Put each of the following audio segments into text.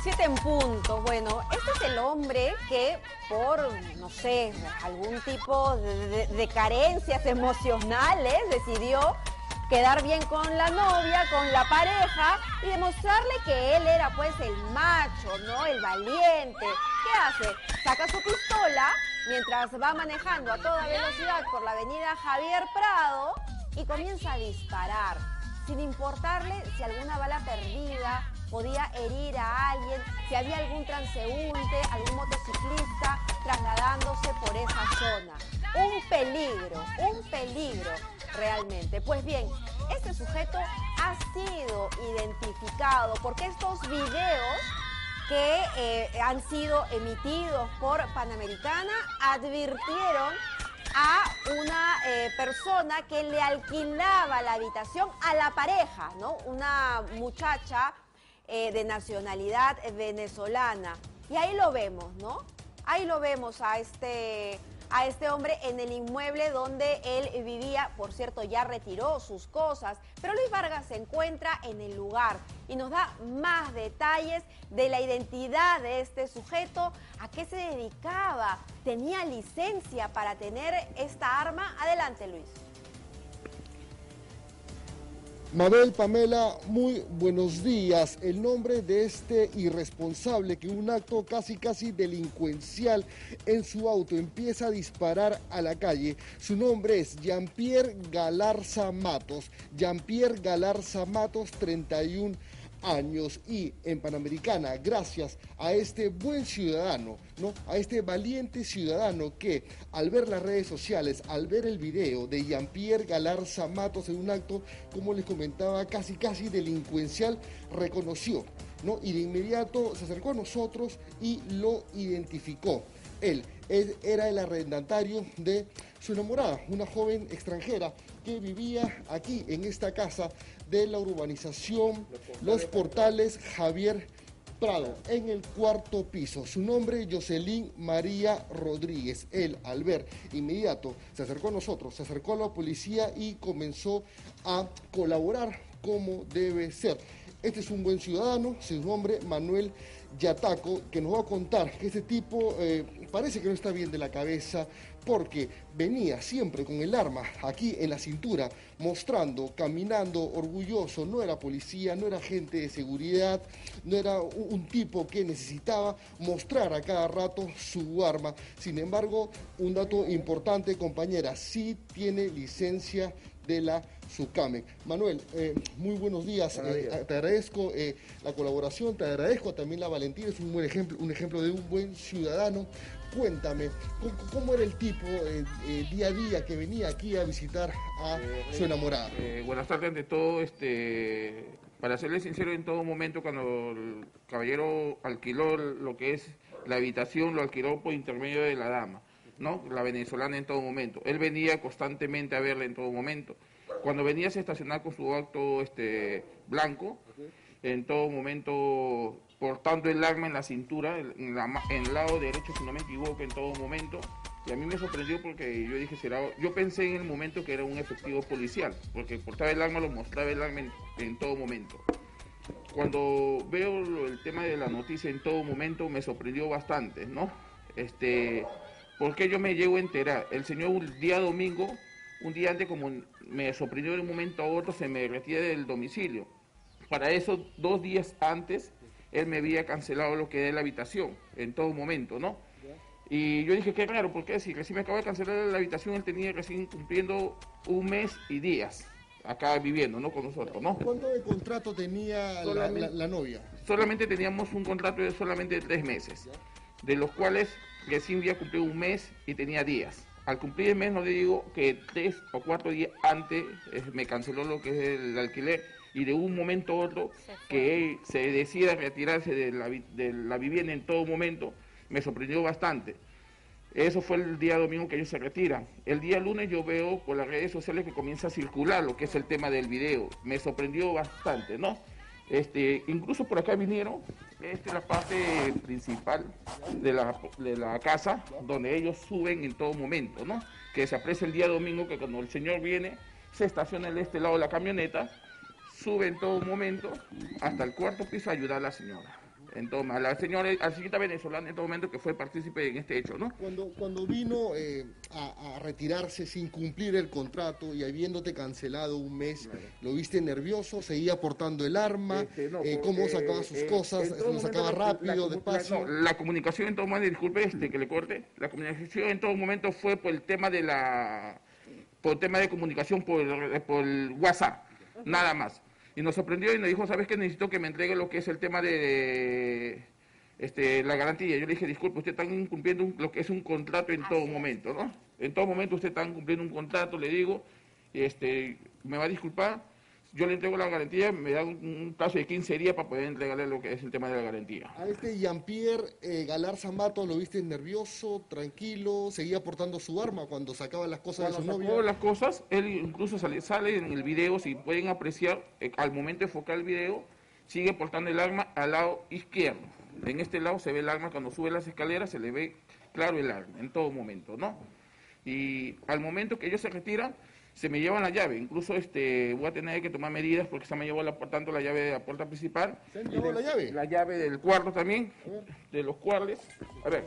7 en punto. Bueno, este es el hombre que por, no sé, algún tipo de carencias emocionales decidió quedar bien con la novia, con la pareja y demostrarle que él era pues el macho, ¿no? El valiente. ¿Qué hace? Saca su pistola mientras va manejando a toda velocidad por la avenida Javier Prado y comienza a disparar, sin importarle si alguna bala perdida podía herir a alguien, si había algún transeúnte, algún motociclista trasladándose por esa zona. Un peligro realmente. Pues bien, este sujeto ha sido identificado porque estos videos que han sido emitidos por Panamericana advirtieron a una persona que le alquilaba la habitación a la pareja, ¿no? Una muchacha de nacionalidad venezolana. Y ahí lo vemos, ¿no? Ahí lo vemos a este hombre en el inmueble donde él vivía. Por cierto, ya retiró sus cosas, pero Luis Vargas se encuentra en el lugar y nos da más detalles de la identidad de este sujeto, a qué se dedicaba, tenía licencia para tener esta arma. Adelante, Luis. Mabel, Pamela, muy buenos días. El nombre de este irresponsable que un acto casi delincuencial en su auto empieza a disparar a la calle. Su nombre es Jean-Pierre Galarza Matos. Jean-Pierre Galarza Matos, 31 años, y en Panamericana, gracias a este buen ciudadano, ¿no? A este valiente ciudadano que al ver las redes sociales, al ver el video de Jean-Pierre Galarza Matos en un acto, como les comentaba, casi delincuencial, reconoció, ¿no? Y de inmediato se acercó a nosotros y lo identificó. Él era el arrendatario de su enamorada, una joven extranjera que vivía aquí en esta casa de la urbanización Los Portales Javier Prado, en el 4º piso. Su nombre, Jocelyn María Rodríguez. Él, al ver inmediato, se acercó a nosotros, se acercó a la policía y comenzó a colaborar como debe ser. Este es un buen ciudadano, su nombre Manuel Yataco, que nos va a contar que este tipo parece que no está bien de la cabeza, porque venía siempre con el arma aquí en la cintura, mostrando, caminando orgulloso. No era policía, no era agente de seguridad, no era un tipo que necesitaba mostrar a cada rato su arma. Sin embargo, un dato importante, compañera, sí tiene licencia de la SUCAMEC. Manuel, muy buenos días. Te agradezco la colaboración, te agradezco también la valentía. Es un buen ejemplo, un ejemplo de un buen ciudadano. Cuéntame, ¿cómo era el tipo día a día que venía aquí a visitar a su enamorada? Buenas tardes. Ante todo, para serles sincero, en todo momento cuando el caballero alquiló lo que es la habitación, lo alquiló por intermedio de la dama, ¿no? La venezolana en todo momento. Él venía constantemente a verla en todo momento. Cuando venía a estacionar con su auto blanco, en todo momento portando el arma en la cintura, en el lado derecho, si no me equivoco, en todo momento. Y a mí me sorprendió porque yo dije, yo pensé en el momento que era un efectivo policial, porque portaba el arma, lo mostraba el arma en todo momento. Cuando veo el tema de la noticia en todo momento, me sorprendió bastante, ¿no? Porque yo me llego a enterar. El señor un día domingo, un día antes, como me sorprendió de un momento a otro, se me retira del domicilio. Para eso, 2 días antes, él me había cancelado lo que es la habitación, en todo momento, ¿no? Y yo dije, qué raro, porque si recién me acaba de cancelar la habitación, él tenía recién cumpliendo 1 mes y días acá viviendo, ¿no? Con nosotros, ¿no? ¿Cuánto de contrato tenía la novia? Solamente teníamos un contrato de solamente 3 meses, de los cuales recién había cumplido 1 mes y tenía días. Al cumplir el mes, no le digo que 3 o 4 días antes me canceló lo que es el alquiler, y de un momento a otro que él se decida retirarse de la vivienda en todo momento, me sorprendió bastante. Eso fue el día domingo que ellos se retiran. El día lunes yo veo por las redes sociales que comienza a circular lo que es el tema del video. Me sorprendió bastante, ¿no? Incluso por acá vinieron, esta es la parte principal de la casa, donde ellos suben en todo momento, ¿no? Que se aprecia el día domingo que cuando el señor viene, se estaciona en este lado de la camioneta, sube en todo momento hasta el 4º piso a ayudar a la señora. a la señorita venezolana en todo momento que fue partícipe en este hecho, ¿no? Cuando vino a retirarse sin cumplir el contrato y habiéndote cancelado un mes, ¿lo viste nervioso? ¿Seguía portando el arma? ¿Cómo sacaba sus cosas? ¿Lo sacaba rápido, despacio? La comunicación en todo momento, disculpe que le corte, la comunicación en todo momento fue por el tema de comunicación por WhatsApp, nada más. Y nos sorprendió y nos dijo, ¿sabes qué? Necesito que me entregue lo que es el tema de la garantía. Yo le dije, disculpe, usted está incumpliendo lo que es un contrato en todo momento, ¿no? En todo momento usted está incumpliendo un contrato, le digo, me va a disculpar, yo le entrego la garantía, me da un plazo de 15 días para poder entregarle lo que es el tema de la garantía. A Jean-Pierre Galarza Matos, ¿lo viste nervioso, tranquilo? ¿Seguía portando su arma cuando sacaba las cosas de su novia? Cuando sacó las cosas, él incluso sale en el video, si pueden apreciar, al momento de enfocar el video, sigue portando el arma al lado izquierdo. En este lado se ve el arma, cuando sube las escaleras se le ve claro el arma, en todo momento, ¿no? Y al momento que ellos se retiran, se me llevan la llave, incluso voy a tener que tomar medidas porque se me llevó tanto la llave de la puerta principal. ¿Se han llevado la llave? La llave del cuarto también, de los cuartos. A ver,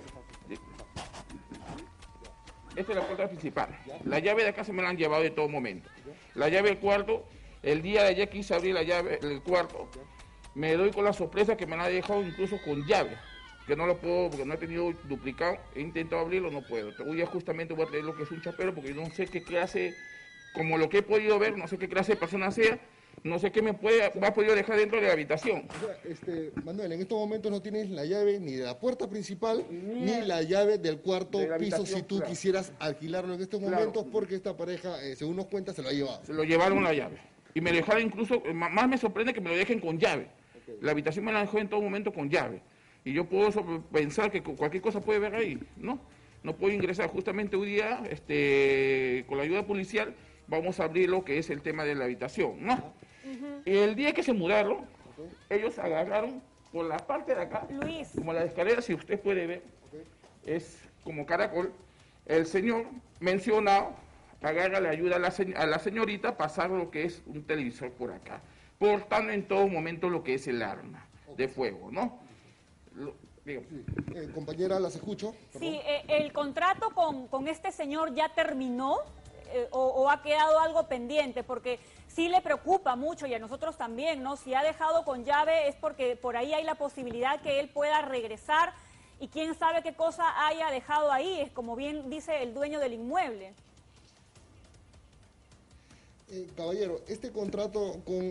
esta es la puerta principal. La llave de acá se me la han llevado de todo momento. La llave del cuarto, el día de ayer quise abrir la llave del cuarto, me doy con la sorpresa que me la han dejado incluso con llave, que no lo puedo, porque no he tenido duplicado, he intentado abrirlo, no puedo. Hoy ya justamente voy a traer lo que es un chapero, porque yo no sé qué clase, como lo que he podido ver, no sé qué clase de persona sea, no sé qué me ha podido dejar dentro de la habitación. O sea, Manuel, en estos momentos no tienes la llave ni de la puerta principal, ni la llave del cuarto piso, si tú quisieras alquilarlo en estos momentos, porque esta pareja, según nos cuenta, se lo ha llevado. Se lo llevaron la llave. Y me dejaron incluso, más me sorprende que me lo dejen con llave. La habitación me la dejó en todo momento con llave. Y yo puedo pensar que cualquier cosa puede ver ahí, ¿no? No puedo ingresar. Justamente hoy día, con la ayuda policial, vamos a abrir lo que es el tema de la habitación, ¿no? Y el día que se mudaron, ellos agarraron por la parte de acá, Luis, como la escalera, si usted puede ver, es como caracol, el señor mencionado agarra la ayuda a la señorita a pasar lo que es un televisor por acá, portando en todo momento lo que es el arma de fuego, ¿no? Compañera, las escucho. sí, ¿el contrato con este señor ya terminó o ha quedado algo pendiente? Porque sí le preocupa mucho y a nosotros también, ¿no? Si ha dejado con llave es porque por ahí hay la posibilidad que él pueda regresar y quién sabe qué cosa haya dejado ahí, es como bien dice el dueño del inmueble. Caballero, este contrato con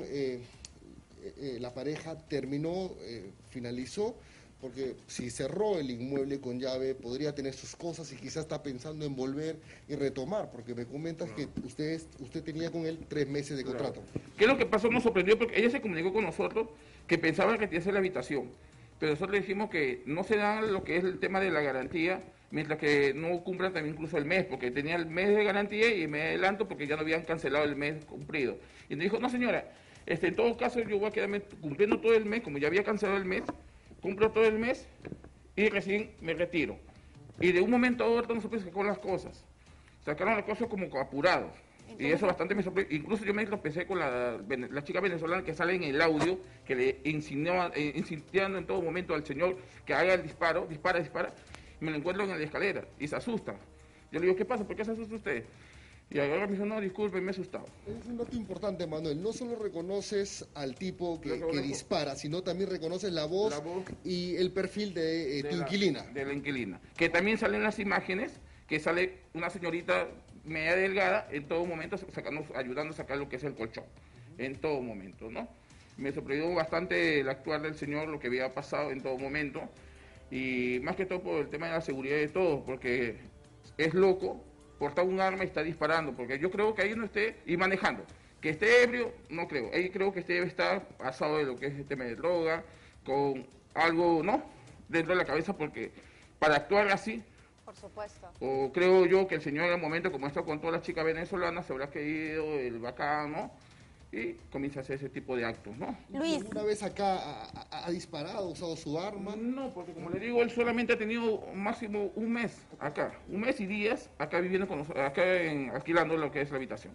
la pareja terminó, finalizó, porque si cerró el inmueble con llave, podría tener sus cosas y quizás está pensando en volver y retomar, porque me comentas que usted tenía con él 3 meses de contrato. ¿Qué es lo que pasó? Nos sorprendió porque ella se comunicó con nosotros que pensaba retirarse la habitación, pero nosotros le dijimos que no se da lo que es el tema de la garantía, mientras que no cumplan también incluso el mes, porque tenía el mes de garantía y me adelanto porque ya no habían cancelado el mes cumplido. Y nos dijo, no señora, en todo caso yo voy a quedarme cumpliendo todo el mes, como ya había cancelado el mes, cumplo todo el mes y recién me retiro. Y de un momento a otro no supe sacar las cosas. Sacaron las cosas como apurados. Y eso bastante me sorprendió. Incluso yo me tropecé con la chica venezolana que sale en el audio, que le insistiendo en todo momento al señor que haga el disparo, dispara. Y me lo encuentro en la escalera y se asusta. Yo le digo, ¿qué pasa? ¿Por qué se asusta usted? Y ahora me dijo, no, disculpe, me he asustado. Es un dato importante, Manuel. No solo reconoces al tipo que dispara, sino también reconoces la voz y el perfil de tu inquilina. De la inquilina. Que también salen las imágenes, que sale una señorita media delgada, en todo momento ayudando a sacar lo que es el colchón. En todo momento, ¿no? Me sorprendió bastante el actuar del señor, lo que había pasado en todo momento. Y más que todo por el tema de la seguridad de todos, porque es loco portar un arma y está disparando, porque yo creo que ahí no esté, y manejando, que esté ebrio, no creo, ahí creo que debe estar pasado de lo que es el tema de droga, con algo, ¿no?, dentro de la cabeza, porque para actuar así, por supuesto, o creo yo que el señor en el momento, como está con todas las chicas venezolanas, se habrá querido el bacán, ¿no?, y comienza a hacer ese tipo de actos, ¿no? Luis. ¿Alguna vez acá ha disparado, ha usado su arma? No, porque como le digo, él solamente ha tenido máximo un mes acá, un mes y días acá viviendo con nosotros, alquilando lo que es la habitación.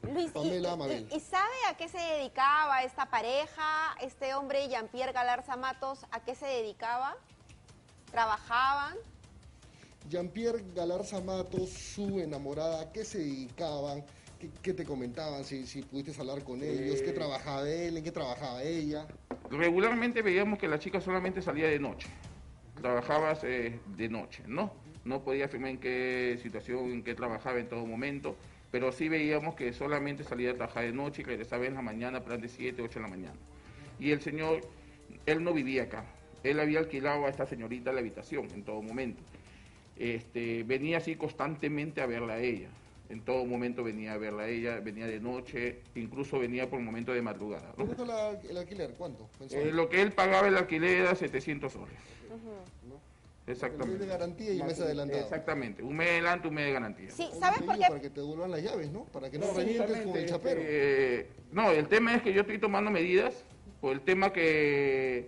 Luis, Pamela Mabel. ¿y sabe a qué se dedicaba esta pareja, este hombre Jean-Pierre Galarza Matos, a qué se dedicaba? ¿Trabajaban? Jean-Pierre Galarza Matos, su enamorada, ¿a qué se dedicaban? ¿Qué te comentaban? Si pudiste hablar con ellos, ¿qué trabajaba él? ¿En qué trabajaba ella? Regularmente veíamos que la chica solamente salía de noche, trabajaba de noche, ¿no? No podía afirmar en qué situación, en qué trabajaba en todo momento, pero sí veíamos que solamente salía a trabajar de noche y regresaba en la mañana, plan de 7, 8 de la mañana. Y el señor, él no vivía acá, él había alquilado a esta señorita la habitación en todo momento. Venía así constantemente a verla a ella. En todo momento venía a verla a ella, venía de noche, incluso venía por momento de madrugada, ¿no? ¿Cuánto el alquiler? ¿Cuánto? mensual? Lo que él pagaba el alquiler era 700 soles. ¿No? Exactamente. El mes de garantía y el mes adelantado. Exactamente, un mes de adelanto, un mes de garantía. Sí, Como ¿sabes te por digo, qué? Para que te devuelvan las llaves, ¿no? Para que no revientes con el chapero. No, el tema es que yo estoy tomando medidas por el tema que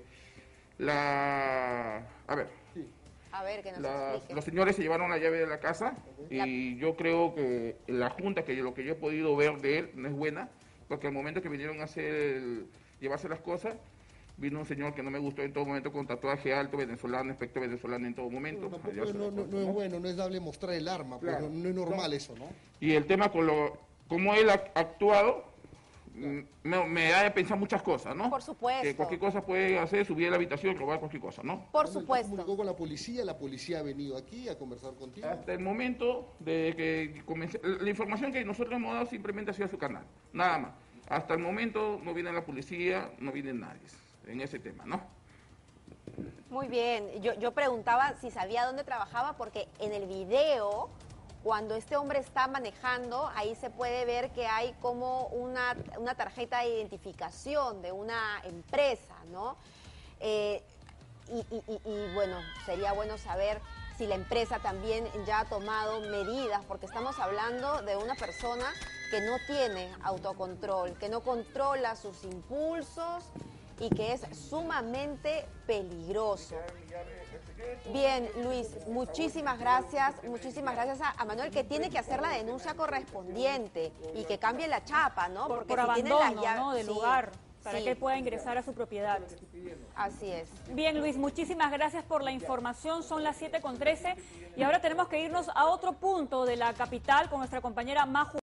a ver, A ver, que nos explique. los señores se llevaron la llave de la casa y yo creo que la junta, que lo que yo he podido ver de él, no es buena, porque al momento que vinieron a llevarse las cosas, vino un señor que no me gustó en todo momento con tatuaje alto, venezolano, aspecto venezolano en todo momento. Tampoco no es bueno, no es dable mostrar el arma, Claro. pero no es normal eso, ¿no? Y el tema como él ha actuado, me da de pensar muchas cosas, ¿no? Por supuesto. Que cualquier cosa puede hacer, subir a la habitación, robar cualquier cosa, ¿no? Por Se supuesto. comunicó con la policía ha venido aquí a conversar contigo. Hasta el momento de que comencé, la información que nosotros hemos dado simplemente ha sido a su canal, nada más. Hasta el momento no viene la policía, no viene nadie en ese tema, ¿no? Muy bien. Yo preguntaba si sabía dónde trabajaba porque en el video, cuando este hombre está manejando, ahí se puede ver que hay como una tarjeta de identificación de una empresa, ¿no? Y bueno, sería bueno saber si la empresa también ya ha tomado medidas, porque estamos hablando de una persona que no tiene autocontrol, que no controla sus impulsos y que es sumamente peligroso. Bien, Luis, muchísimas gracias a Manuel, que tiene que hacer la denuncia correspondiente y que cambie la chapa, ¿no? Por si tiene abandono, la llave- ¿no? del sí, lugar, para sí, que él pueda ingresar a su propiedad. así es. Bien, Luis, muchísimas gracias por la información. Son las 7:13 y ahora tenemos que irnos a otro punto de la capital con nuestra compañera Maju.